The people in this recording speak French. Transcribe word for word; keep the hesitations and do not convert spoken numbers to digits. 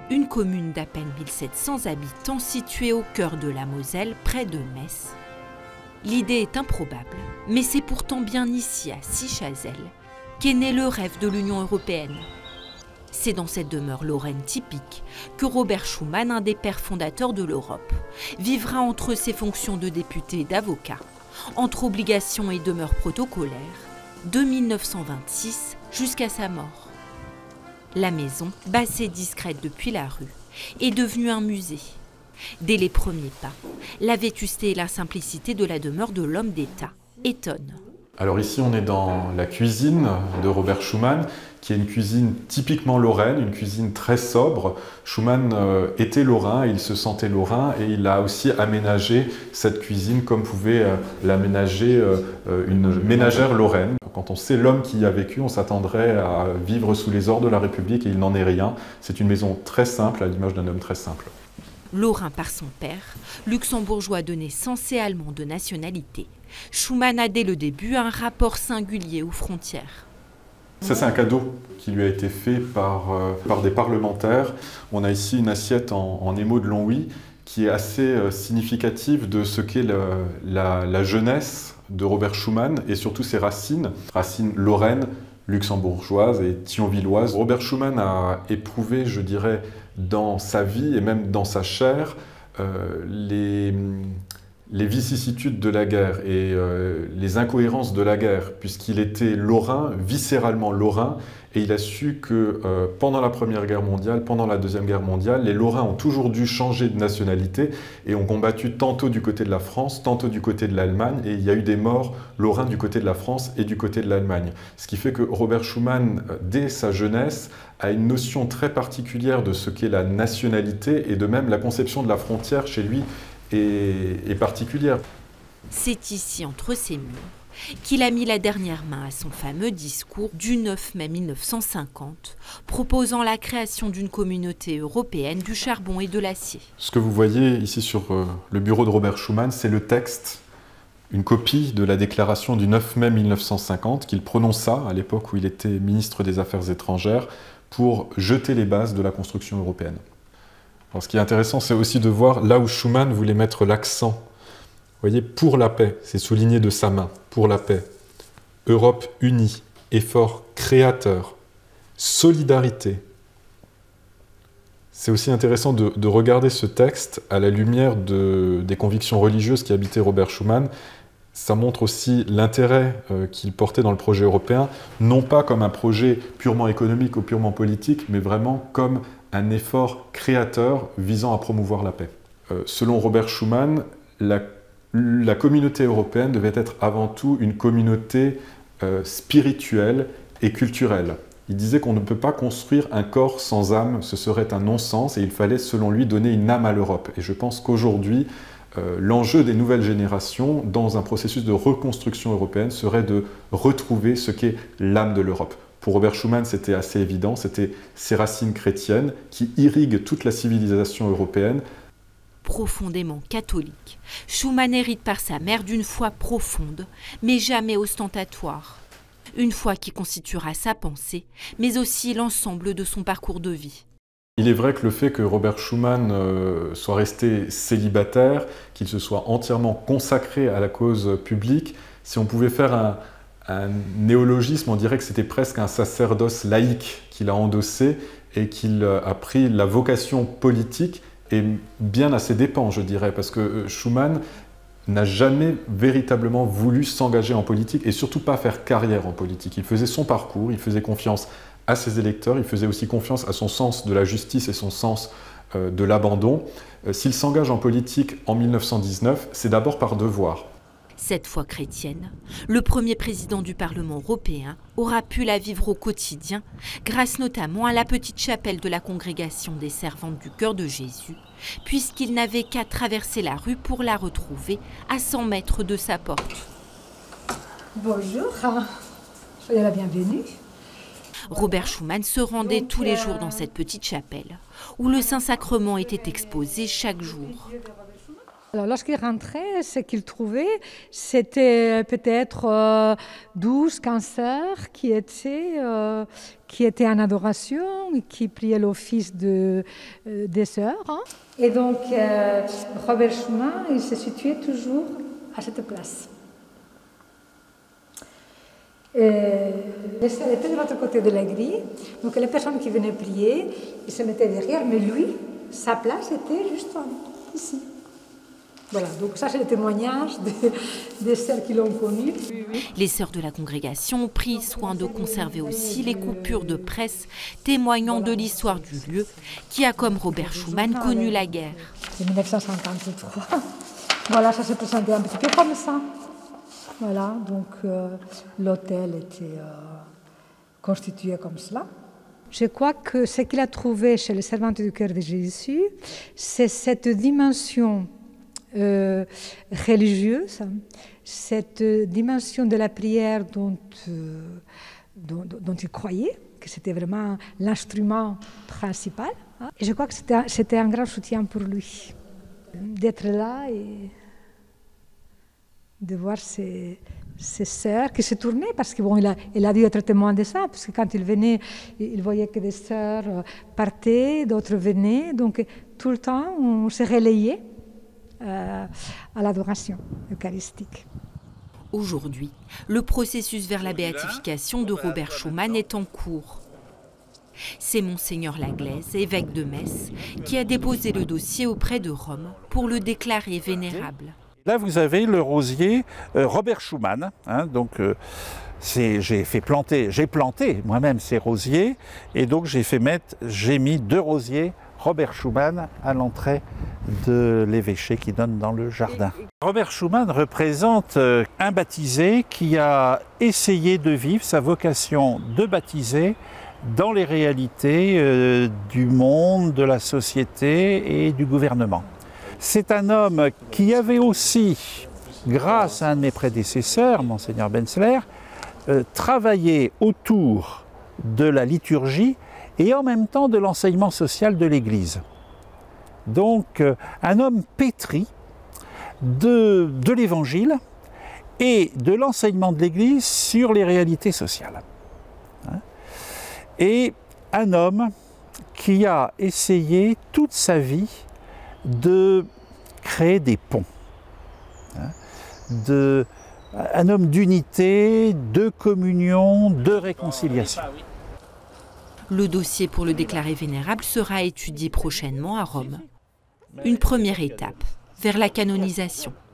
une commune d'à peine mille sept cents habitants située au cœur de la Moselle, près de Metz. L'idée est improbable, mais c'est pourtant bien ici, à Sichazel, qu'est né le rêve de l'Union européenne. C'est dans cette demeure lorraine typique que Robert Schuman, un des pères fondateurs de l'Europe, vivra entre ses fonctions de député et d'avocat, entre obligations et demeures protocolaires, de mille neuf cent vingt-six jusqu'à sa mort. La maison, basse et discrète depuis la rue, est devenue un musée. Dès les premiers pas, la vétusté et la simplicité de la demeure de l'homme d'État étonnent. Alors ici, on est dans la cuisine de Robert Schuman, qui est une cuisine typiquement lorraine, une cuisine très sobre. Schuman euh, était lorrain, il se sentait lorrain et il a aussi aménagé cette cuisine comme pouvait euh, l'aménager euh, une ménagère lorraine. Quand on sait l'homme qui y a vécu, on s'attendrait à vivre sous les ordres de la République et il n'en est rien. C'est une maison très simple, à l'image d'un homme très simple. Lorrain par son père, luxembourgeois de naissance et allemand de nationalité, Schuman a dès le début un rapport singulier aux frontières. Ça, c'est un cadeau qui lui a été fait par, euh, par des parlementaires. On a ici une assiette en, en émaux de Longwy qui est assez euh, significative de ce qu'est le, la, la jeunesse de Robert Schuman et surtout ses racines, racines lorraines, luxembourgeoises et thionvilloises. Robert Schuman a éprouvé, je dirais, dans sa vie et même dans sa chair, euh, les, les vicissitudes de la guerre et euh, les incohérences de la guerre, puisqu'il était lorrain, viscéralement lorrain, et il a su que euh, pendant la Première Guerre mondiale, pendant la Deuxième Guerre mondiale, les Lorrains ont toujours dû changer de nationalité et ont combattu tantôt du côté de la France, tantôt du côté de l'Allemagne, et il y a eu des morts lorrains du côté de la France et du côté de l'Allemagne. Ce qui fait que Robert Schuman, dès sa jeunesse, a une notion très particulière de ce qu'est la nationalité et de même la conception de la frontière chez lui est, est particulière. C'est ici, entre ces murs, qu'il a mis la dernière main à son fameux discours du neuf mai mille neuf cent cinquante, proposant la création d'une communauté européenne du charbon et de l'acier. Ce que vous voyez ici sur le bureau de Robert Schuman, c'est le texte, une copie de la déclaration du neuf mai mille neuf cent cinquante qu'il prononça à l'époque où il était ministre des Affaires étrangères pour jeter les bases de la construction européenne. Alors, ce qui est intéressant, c'est aussi de voir là où Schuman voulait mettre l'accent. Vous voyez, pour la paix, c'est souligné de sa main, pour la paix. Europe unie, effort créateur, solidarité. C'est aussi intéressant de, de regarder ce texte à la lumière de, des convictions religieuses qui habitaient Robert Schuman. Ça montre aussi l'intérêt euh, qu'il portait dans le projet européen, non pas comme un projet purement économique ou purement politique, mais vraiment comme un effort créateur visant à promouvoir la paix. Euh, selon Robert Schuman, la La communauté européenne devait être avant tout une communauté euh, spirituelle et culturelle. Il disait qu'on ne peut pas construire un corps sans âme, ce serait un non-sens, et il fallait, selon lui, donner une âme à l'Europe. Et je pense qu'aujourd'hui, euh, l'enjeu des nouvelles générations, dans un processus de reconstruction européenne, serait de retrouver ce qu'est l'âme de l'Europe. Pour Robert Schuman, c'était assez évident, c'était ses racines chrétiennes qui irriguent toute la civilisation européenne. Profondément catholique, Schuman hérite par sa mère d'une foi profonde, mais jamais ostentatoire. Une foi qui constituera sa pensée, mais aussi l'ensemble de son parcours de vie. Il est vrai que le fait que Robert Schuman euh, soit resté célibataire, qu'il se soit entièrement consacré à la cause publique, si on pouvait faire un, un néologisme, on dirait que c'était presque un sacerdoce laïque qu'il a endossé et qu'il a pris la vocation politique et bien à ses dépens, je dirais, parce que Schuman n'a jamais véritablement voulu s'engager en politique et surtout pas faire carrière en politique. Il faisait son parcours, il faisait confiance à ses électeurs, il faisait aussi confiance à son sens de la justice et son sens euh, de l'abandon. Euh, S'il s'engage en politique en mille neuf cent dix-neuf, c'est d'abord par devoir. Cette foi chrétienne, le premier président du Parlement européen aura pu la vivre au quotidien, grâce notamment à la petite chapelle de la congrégation des servantes du cœur de Jésus, puisqu'il n'avait qu'à traverser la rue pour la retrouver à cent mètres de sa porte. Bonjour, soyez la bienvenue. Robert Schuman se rendait tous les jours dans cette petite chapelle, où le Saint-Sacrement était exposé chaque jour. Alors, lorsqu'il rentrait, ce qu'il trouvait, c'était peut-être euh, douze, quinze sœurs qui étaient, euh, qui étaient en adoration, qui priaient l'office de, euh, des sœurs. Hein. Et donc, euh, Robert Schumann, il se situait toujours à cette place. Et les sœurs étaient de l'autre côté de la grille, donc les personnes qui venaient prier, ils se mettaient derrière, mais lui, sa place était juste ici. Voilà, donc ça c'est le témoignage des, des sœurs qui l'ont connu. Les sœurs de la congrégation ont pris soin de conserver aussi les coupures de presse témoignant de l'histoire du lieu, qui a comme Robert Schumann connu la guerre. C'est mille neuf cent cinquante-trois. Voilà, ça s'est présenté un petit peu comme ça. Voilà, donc euh, l'hôtel était euh, constitué comme cela. Je crois que ce qu'il a trouvé chez les servantes du cœur de Jésus, c'est cette dimension Euh, religieuse, cette dimension de la prière dont, euh, dont, dont il croyait, que c'était vraiment l'instrument principal. Hein. Et je crois que c'était, c'était un grand soutien pour lui, d'être là et de voir ses, ses sœurs qui se tournaient, parce qu'il bon, a, il a dû être témoin de ça, parce que quand il venait, il voyait que des sœurs partaient, d'autres venaient, donc tout le temps on se relayait Euh, à l'adoration eucharistique. Aujourd'hui, le processus vers la béatification de Robert Schumann est en cours. C'est Monseigneur Laglaise, évêque de Metz, qui a déposé le dossier auprès de Rome pour le déclarer vénérable. Là, vous avez le rosier euh, Robert Schumann. Hein, donc, euh, j'ai fait planter, j'ai planté moi-même ces rosiers, et donc j'ai fait mettre, j'ai mis deux rosiers Robert Schumann à l'entrée de l'évêché qui donne dans le jardin. Robert Schumann représente un baptisé qui a essayé de vivre sa vocation de baptiser dans les réalités euh, du monde, de la société et du gouvernement. C'est un homme qui avait aussi, grâce à un de mes prédécesseurs, Monseigneur Benzler, euh, travaillé autour de la liturgie et en même temps de l'enseignement social de l'Église. Donc euh, un homme pétri de, de l'Évangile et de l'enseignement de l'Église sur les réalités sociales. Hein? Et un homme qui a essayé toute sa vie de créer des ponts. Hein? De, un homme d'unité, de communion, de réconciliation. Le dossier pour le déclarer vénérable sera étudié prochainement à Rome. Une première étape vers la canonisation.